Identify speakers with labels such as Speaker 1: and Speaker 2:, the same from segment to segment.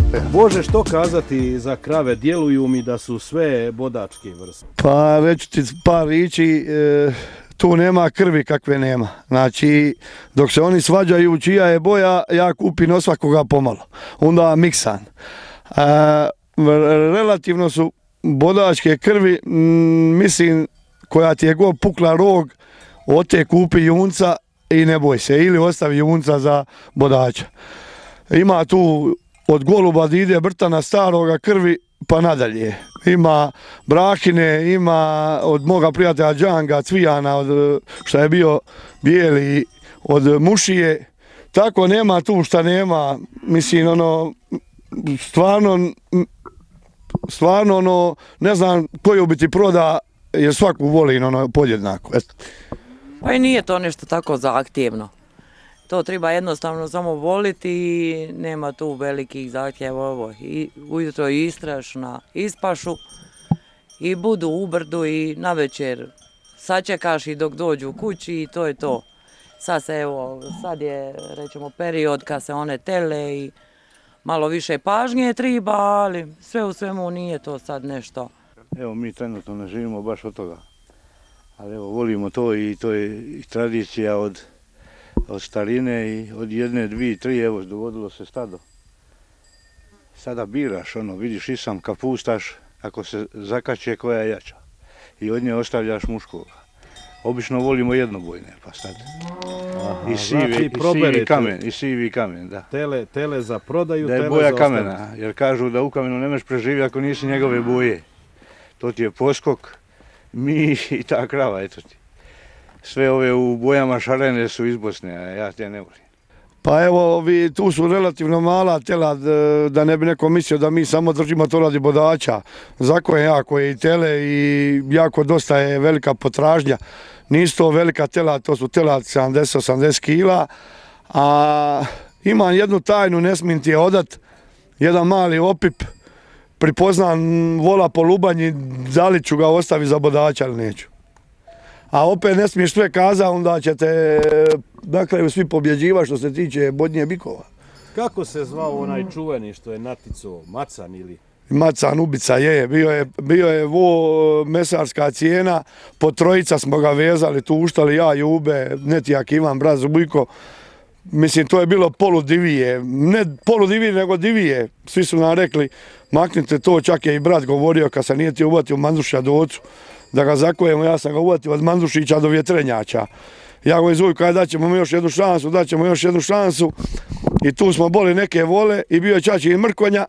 Speaker 1: Bože, što kazati za krave? Djeluju mi da su sve bodačke vrste.
Speaker 2: Pa reću ti par riječi, tu nema krvi kakve nema. Znači, dok se oni svađaju čija je boja, ja kupim od svakoga pomalo. Onda miksan. Relativno su bodačke krvi, mislim, koja ti je god pukla rog, od te kupi junca i ne boj se, ili ostavi junca za bodača. Ima tu od goluba da ide brtana staroga krvi pa nadalje. Ima brahine, ima od moga prijatelja Džanga, Cvijana, što je bio bijeli, od mušije. Tako nema tu šta nema, mislim, stvarno, ne znam koju bi ti proda, jer svaku voli podjednako.
Speaker 3: Pa i nije to nešto tako zahtjevno. To treba jednostavno samo voliti i nema tu velikih zahtjeva. Ujutro istraš na ispašu i budu u brdu i navečer sačekaš i dok dođu kući i to je to. Sad je rećemo period kad se one tele i malo više pažnje treba, ali sve u svemu nije to sad nešto.
Speaker 4: Evo, mi trenutno ne živimo baš od toga, ali evo, volimo to i to je i tradicija od starine i od jedne, dvije, tri, evo, dogodilo se stado. Sada biraš, vidiš i sam kapustaš, ako se zakače koja je jača i od nje ostavljaš muškoga. Obično volimo jednobojne, pa sad. I sivi kamen, da.
Speaker 1: Tele za prodaju,
Speaker 4: da je boja kamena, jer kažu da u kamenu ne možeš preživjeti ako nisi njegove boje. To ti je poskok, miš i ta krava, eto ti. Sve ove u bojama šarene su iz Bosne, a ja te ne volim.
Speaker 2: Pa evo, tu su relativno mala tela, da ne bi neko mislio da mi samo držimo to radi bodača. Zako je jako je i tele i jako dosta je velika potražnja. Nisu to velika tela, to su tela 70-80 kila, a imam jednu tajnu, ne smijem ti je odat, jedan mali opip, pripoznan vola po lubanji, da li ću ga ostaviti za bodača ili neću. A opet ne smiješ sve kaza, onda ćete na kraju svi pobjeđivati što se tiče bodnje bikova.
Speaker 1: Kako se zvao onaj čuveni što je naticao, Macan ili?
Speaker 2: Macan ubica je, bio je mesarska cijena, po trojica smo ga vezali, tu uštali ja, Jube, Netijak, Ivan, brat Zubujko. Mislim, to je bilo poludivije, ne poludivije nego divije. Svi su nam rekli, maknite to, čak je i brat govorio kad se nije ti uvatio Mandušića do ocu, da ga zakojemo, ja sam ga uvatio od Mandušića do Vjetrenjača. Ja go izvuju kada daćemo još jednu šansu i tu smo boli neke vole i bio je čači i Mrkonja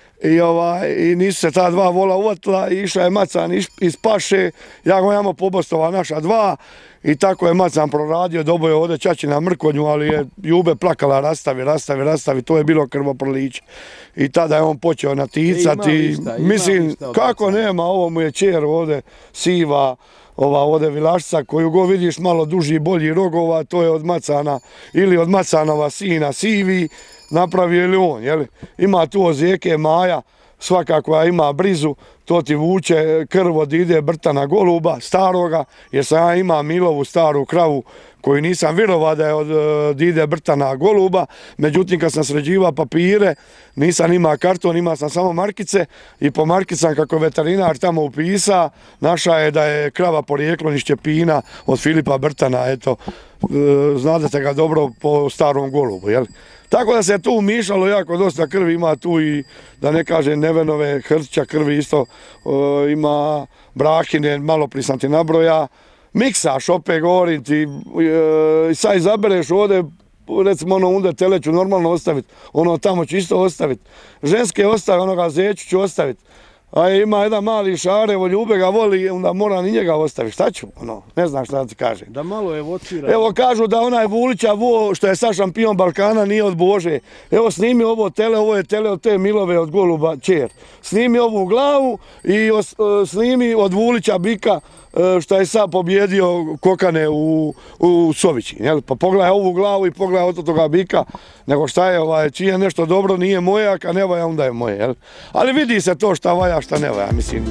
Speaker 2: i nisu se ta dva vola uvatila i išla je Macan iz paše, ja go imamo pobostova naša dva i tako je Macan proradio, dobio je ovdje čači na Mrkonju, ali je Jube plakala rastavi, to je bilo krvoproliće. I tada je on počeo naticati, mislim, kako nema, ovo mu je čer ovdje siva, ova ovdje Vilašca, koju go vidiš malo duži, bolji rogova, to je od Macana ili od Macanova sina Sivi, napravio ili on, jel? Ima tu ozijeke Maja, svaka koja ima brizu, to ti vuče krv od ide brtana goluba, staroga, jer sam ja imam Milovu staru kravu koju nisam vjerovao da je od ide brtana goluba, međutim kad sam sređivao papire, nisam imao karton, imao sam samo markice i po markicama kako je veterinar tamo upisa, naša je da je krava porijeklom iz Čepina od Filipa Brtana, eto, znate ga dobro po starom golubu, jel? Tako da se tu umišalo jako dosta krvi, ima tu i, da ne kažem, Nevenove, Hrčića krvi isto, ima brahine, malo prije sam ti nabroja, miksaš, opet govorim ti, sad izabereš ovdje, recimo onda tele ću normalno ostaviti, tamo ću isto ostaviti, ženske ostavi, onoga zeću ću ostaviti. A ima jedan mali Šarevo, Ljube ga voli, onda moram i njega ostaviti. Šta ću? Ne znam šta da ti kažem.
Speaker 1: Da malo evocira.
Speaker 2: Evo kažu da onaj Vulića što je sad šampion Balkana nije od Bože. Evo snimi ovo je tele od te Milove od goluba čer. Snimi ovu glavu i snimi od Vulića bika što je sad pobjedio Kokane u Sovići. Pa pogledaj ovu glavu i pogledaj od toga bika, nego šta je, čije nešto dobro nije moje, a kad ne vaja onda je moje. Ali vidi se to šta vaja, šta ne vaja, mislim.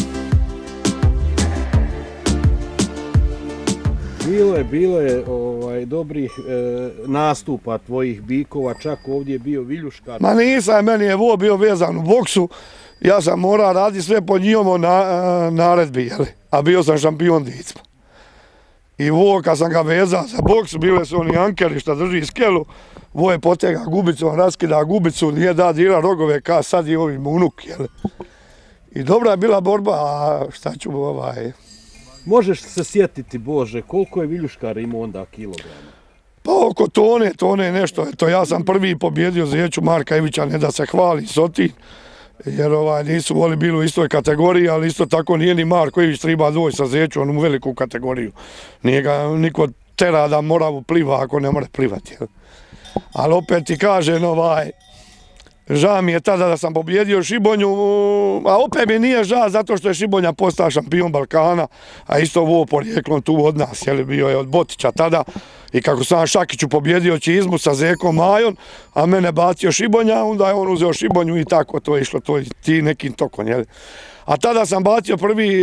Speaker 1: Bilo je dobrih nastupa tvojih bikova, čak ovdje je bio viljuškar.
Speaker 2: Ma nisam, meni je vo bio vezan u boksu, ja sam morao raditi sve po njihovom naredbi, jeli? A bio sam šampion dicma. I vo, kad sam ga vezao za boks, bile su oni ankeri što drži skelu, vo je potega gubicu, on raskida gubicu, nije da dira rogove, ka sad i ovim unuk, jeli? I dobra je bila borba, a šta ću
Speaker 1: Možeš se sjetiti, Bože, koliko je viljuškar imao onda kilograma?
Speaker 2: Pa oko tone nešto. Eto, ja sam prvi pobjedio Zeću Marka Ivića, ne da se hvali Sotin, jer nisu voli bili u istoj kategoriji, ali isto tako nije ni Marko Ivić treba doći sa Zećom u veliku kategoriju. Nije ga niko tera da mora pliva ako ne more plivati. Ali opet ti kažem, žao mi je tada da sam pobjedio Šibonju, a opet mi nije žao zato što je Šibonja postao šampion Balkana, a isto ovo porijeklom tu od nas, jel, bio je od Botića tada, i kako sam Šakiću pobjedio Čizmu sa Zekom Majom, a mene bacio Šibonja, onda je on uzeo Šibonju i tako to je išlo, to je ti nekim tokom, jel. A tada sam bacio prvi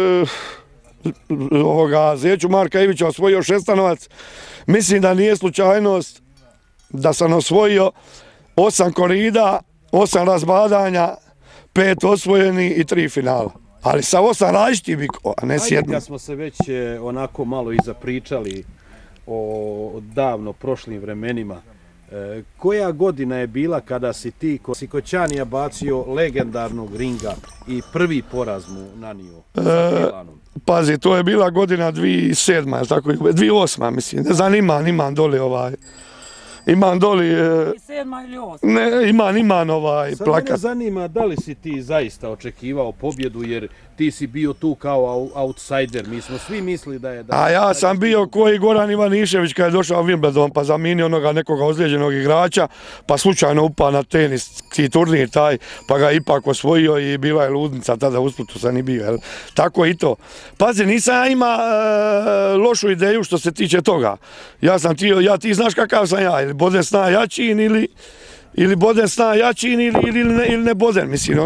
Speaker 2: Zeću Marka Ivića, osvojio Šestanovac, mislim da nije slučajnost da sam osvojio 8 korida, 8 razbadanja, 5 osvojeni i 3 finala. Ali sa 8 različitih bikova, a ne s jednim.
Speaker 1: Kad smo se već onako malo i zapričali o davno prošlim vremenima, koja godina je bila kada si ti kod Ćanija bacio legendarnog ringa i prvi poraz mu nanio sa Milanom?
Speaker 2: Pazi, to je bila godina 2007, tako 2008, mislim. Ne znam, imam dole Imam doli...
Speaker 3: 7. ili 8.
Speaker 2: Ne, imam plakat.
Speaker 1: Sad mene zanima da li si ti zaista očekivao pobjedu, jer ti si bio tu kao outsider, mi smo svi mislili da je...
Speaker 2: A ja sam bio koji Goran Ivanišević kad je došao u Wimbledon pa zamijenio onoga nekoga ozlijeđenog igrača, pa slučajno upao na teniski turnir taj, pa ga ipak osvojio i bila je ludnica tada u Splitu, sam i bio, jel? Tako i to. Pazi, nisam ja ima lošu ideju što se tiče toga. Ti znaš kakav sam ja, ili Boden sna jačin ili Boden sna jačin ili ne Boden, mislim,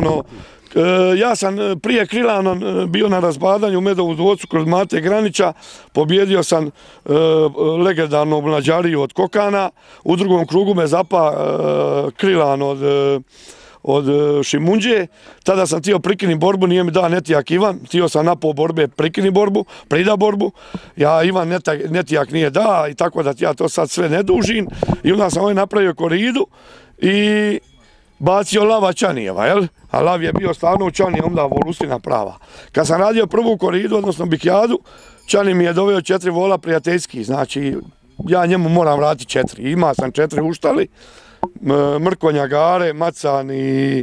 Speaker 2: ja sam prije Krilanom bio na razbadanju u Medovu dvorcu kod Mate Granića, pobjedio sam legendarnu mlađariju od Kokana, u drugom krugu me zapa Krilan od Šimunđe, tada sam htio prikini borbu, nije mi dao Netijak Ivan, htio sam napao borbe, prikini borbu, prida borbu, Ivan Netijak nije dao i tako da ja to sad sve ne dužim i onda sam napravio koridu i bacio Lava Ćanijeva, jel? A Lav je bio stvarno u Ćanije, onda volustina prava. Kad sam radio prvu koridu, odnosno bikijadu, Ćani mi je doveo 4 vola prijateljski, znači ja njemu moram vratiti 4. Ima sam 4 uštali, Mrkonja, Gare, Macan i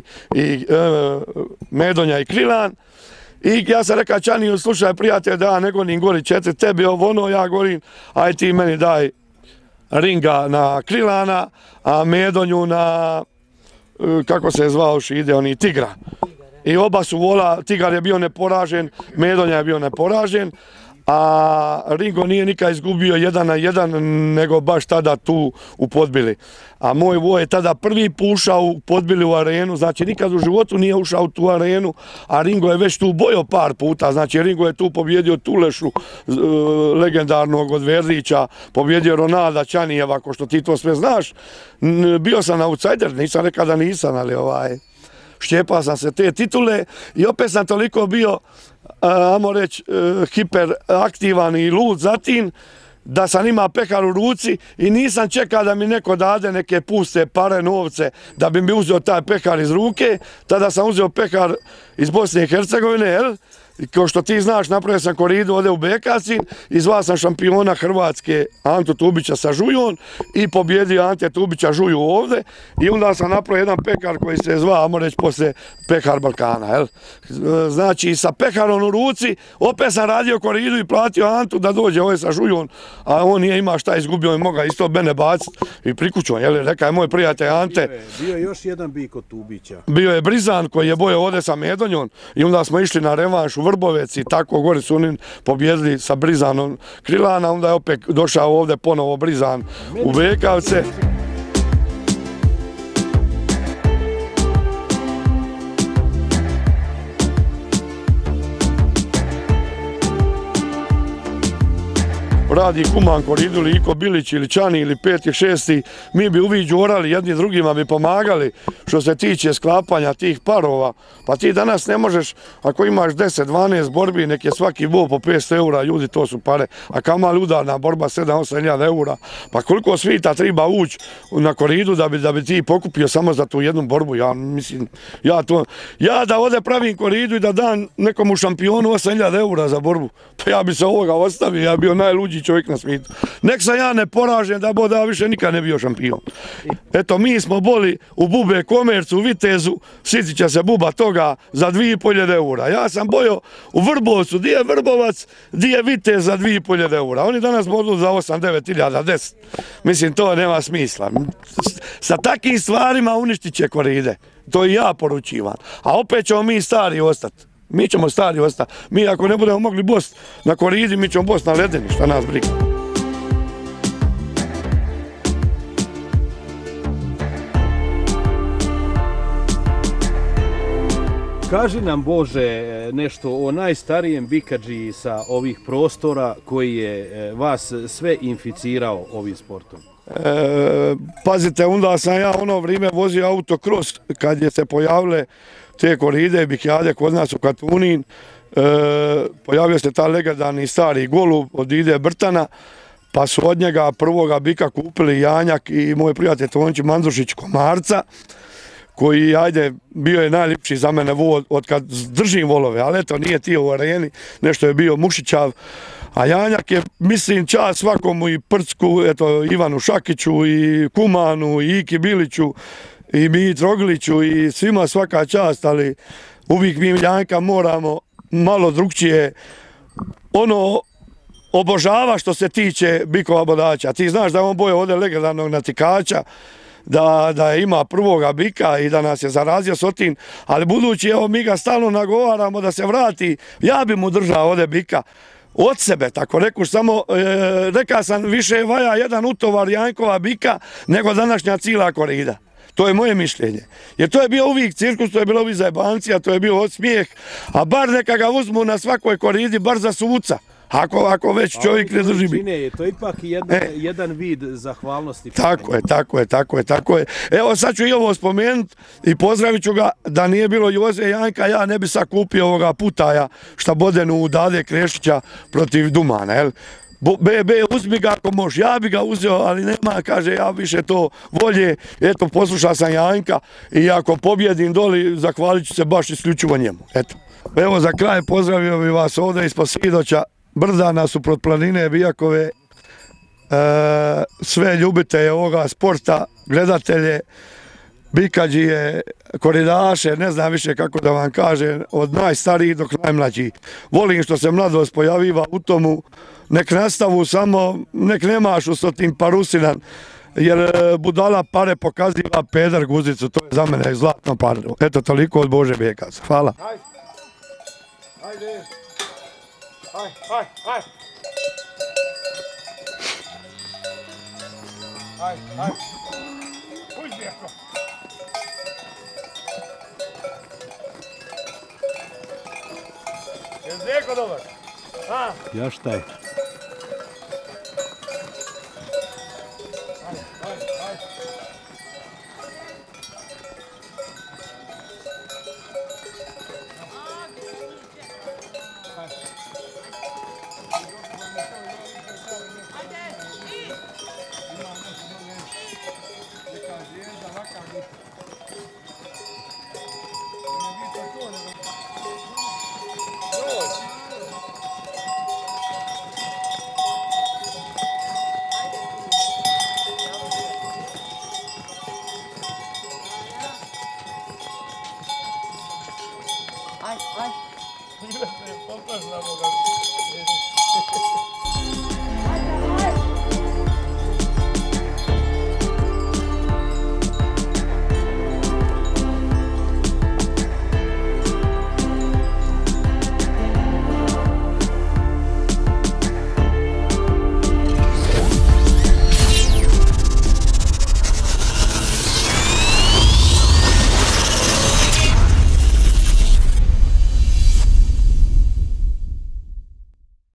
Speaker 2: Medonja i Krilan. I ja sam rekao Ćaniju, slušaj prijatelj, da ja ne gonim gori 4, tebi ja gorim, aj ti meni daj ringa na Krilana, a Medonju na, kako se je zvao Šide, Tigra. I oba su vola, Tigar je bio neporažen, Medonja je bio neporažen, a Ringo nije nikad izgubio 1-1, nego baš tada tu u Podbili. A moj vo je tada prvi ušao u Podbili u arenu, znači nikad u životu nije ušao u tu arenu, a Ringo je već tu bojao par puta, znači Ringo je tu pobjedio Tulešu, legendarnog od Verdića, pobjedio Ronalda Ćanijeva, ko što ti to sve znaš. Bio sam outsider, nisam rekao da nisam, ali šćepao sam se te titule i opet sam toliko bio, ajmo reći, hiperaktivan i lud zatim, da sam ima pehar u ruci i nisam čekao da mi neko dade neke puste pare, novce, da bi mi uzeo taj pehar iz ruke. Tada sam uzeo pehar iz Bosne i Hercegovine, jel? I kao što ti znaš, napravio sam koridu ovdje u Bekacin, izvao sam šampiona Hrvatske Antu Tubića sa Žujom i pobjedio Ante Tubića Žuju ovdje i onda sam napravio jedan pekar koji se zvao, ajmo reći, poslije Pekar Balkana. Jel? Znači, sa peharom u ruci, opet sam radio koridu i platio Antu da dođe ovdje sa Žujom, a on nije imao šta izgubio i moga isto mene baciti i prikućom. Reka je moj prijatelj Ante.
Speaker 1: Bio je još jedan bik od Tubića.
Speaker 2: Bio je Brizan koji je bojao ovdje sa Medonjom i onda smo išli na revanš u Vrbovec i tako gore su oni pobjedili sa Brizanom Krilana, onda je opet došao ovdje ponovo Brizan u Bekavce. radi kuman koridu ili Iko Bilić ili Čani ili 5. i 6. mi bi uviđu orali, jedni drugima bi pomagali što se tiče sklapanja tih parova. Pa ti danas ne možeš, ako imaš 10-12 borbi, nek je svaki bo po 500 eura, ljudi to su pare, a kamali udarna borba 7-8 hiljada eura. Pa koliko svita treba ući na koridu da bi ti pokupio samo za tu jednu borbu. Ja mislim, ja da ovdje pravim koridu i da dam nekomu šampionu 8.000 eura za borbu, pa ja bi se ovoga ostavio, ja bi bio najluđi čovjek na svijetu. Nek sam ja ne poražen da boda više nikad ne bio šampion. Eto, mi smo boli u Bube Komercu, u Vitezu, sitit će se Buba toga za 2.500 eura. Ja sam bojao u Vrbovcu, di je Vrbovac, di je Vitez za 2.500 eura. Oni danas mogu za 8-9 hiljada, 10. Mislim, to nema smisla. Sa takim stvarima uništit će koride. To i ja poručivam. A opet ćemo mi stari ostati. Mi ćemo stari ostati. Mi ako ne budemo mogli bost na koridi, mi ćemo bost na ledeni, šta nas briga.
Speaker 1: Kaži nam, Bože, nešto o najstarijem bikadžiji sa ovih prostora koji je vas sve inficirao ovim sportom.
Speaker 2: Pazite, onda sam ja ono vrijeme vozio autokros kad je se pojavile te koride i bikjade kod nas u Katunin. Pojavio se ta legendarni stari golub od Ide Brtana, pa su od njega prvoga bika kupili Janjak i moj prijatelj Tonči Mandrušić Komarca, koji, ajde, bio je najljepši za mene vol od kad držim volove, ali eto, nije tio u areni, nešto je bio Mušićav. A Janjak je, mislim, čast svakomu i Prcku, eto, Ivanu Šakiću i Kumanu i Iki Biliću i Mitro Ogliću i svima svaka čast, ali uvijek mi Janjka moramo malo drugčije ono obožava što se tiče bikova bodača. Ti znaš da on boje ovdje legendarnog natikača, da ima prvoga bika i da nas je zarazio sotin, ali budući, evo, mi ga stalno nagovaramo da se vrati, ja bi mu držao ovdje bika od sebe, tako rekuš, samo reka sam više vaja jedan utovar Janjkova bika nego današnja cijela korida. To je moje mišljenje. Jer to je bio uvijek cirkus, to je bilo uvijek zajebancija, to je bio odsmijeh, a bar neka ga uzmu na svakoj koridi, bar za suca. Ako već čovjek ne drži bik.
Speaker 1: To je ipak jedan vid zahvalnosti.
Speaker 2: Tako je. Evo, sad ću i ovo spomenuti i pozdravit ću ga, da nije bilo Joze Janjka, ja ne bi sad kupio ovoga putaja šta bodenu u Dade Krešića protiv Dumana, jel? Uzmi ga ako možeš, ja bi ga uzeo, ali nema, kaže, ja više to volje, eto, poslušao sam Janjka i ako pobjedim doli, zahvalit ću se baš isključivo njemu, eto. Evo, za kraj pozdravio bi vas ovdje ispod Sidoća, brda nasuprot planine Bijakove, sve ljubitelje ovoga sporta, gledatelje, bikadžije, koridaše, ne znam više kako da vam kažem, od najstarijih dok najmlađih. Volim što se mladost pojaviva u tomu, nek nastavu samo, nek nemašu s tim parusinan, jer budala pare pokaziva peder guzicu, to je za mene zlatno par. Eto, toliko od Bože Bijekaca. Hvala. Ajde. Aj. Uj, Bijeko. Je Bijeko dobar?
Speaker 1: Ja štaj.
Speaker 2: Aj.